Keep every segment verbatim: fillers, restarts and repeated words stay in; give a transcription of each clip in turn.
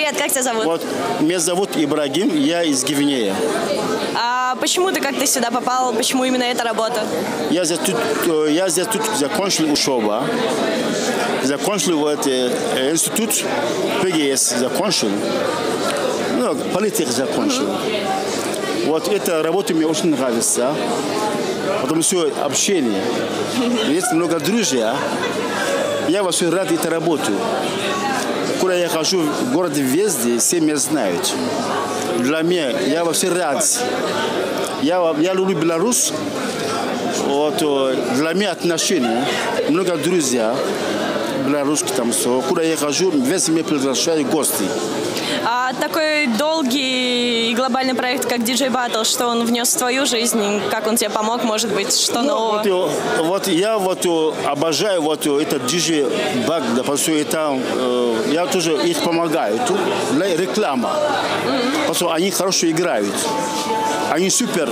Привет, как тебя зовут? Вот, меня зовут Ибрагим, я из Гвинеи. А почему ты как-то сюда попал? Почему именно эта работа? Я здесь тут, я здесь тут закончил учебу. Закончил вот, э, институт ПГС, закончил. Ну, политик закончил. Mm-hmm. Вот эта работа мне очень нравится. Потому что общение. Есть много друзей. Я вообще рад этой работе. Куда я хожу в городе везде, все меня знают. Для меня, я вообще рад. Я, я люблю Беларусь. Вот, для меня отношения. Много друзей. Белорусские там все. Куда я хожу, везде меня приглашают гости. А такой долгий и глобальный проект, как ди джей Battle, что он внес в твою жизнь? Как он тебе помог, может быть, что ну, нового? Вот, вот я вот обожаю вот этот ди джей Battle, потому что это, я тоже их помогаю. Для рекламы. Mm-hmm. Потому что они хорошо играют. Они супер.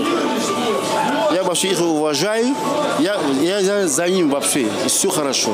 Я вообще их уважаю. Я, я за ним вообще. Все хорошо.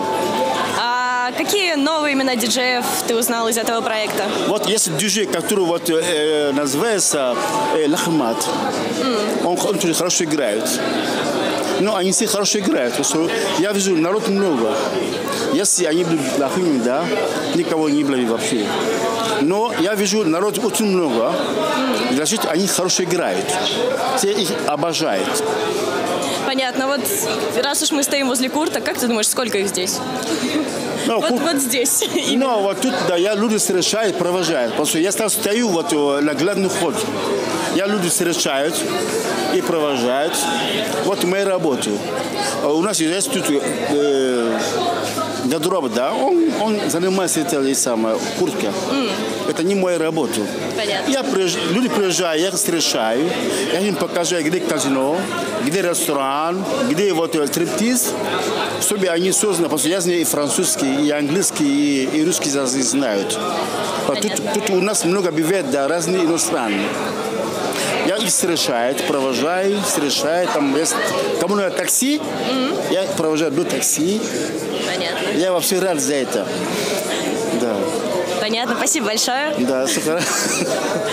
А какие новые имена диджеев ты узнал из этого проекта? Вот есть диджей, который вот, э, называется э, Лахмат. Mm. Он, он тоже хорошо играет. Но они все хорошо играют. Я вижу, народ много. Если они были плохими, да, никого не было вообще. Но я вижу, народ очень много. Значит, они хорошо играют. Все их обожают. Понятно. Вот раз уж мы стоим возле Курта, как ты думаешь, сколько их здесь? No, вот, вот здесь. Ну, вот тут, да, я люди встречают, провожают. Потому что я стою вот на главный вход. Я люди встречают и провожают. Вот моя работа. У нас есть тут э, гардероб, да, он, он занимается этой самой курткой. Mm. Это не моя работа. Понятно. Я приезж... Люди приезжают, я их встречаю, я им покажу, где казино, где ресторан, где вот стриптиз, чтобы они созданы, потому что я знаю и французский, и английский, и, и русский язык знают. Тут, тут у нас много бывает, да, разные иностранные. Я их встречаю, провожаю, встречаю, там есть кому надо такси, mm-hmm. я провожаю до такси. Понятно. Я вообще рад за это. Да. Понятно, спасибо большое. Да, супер.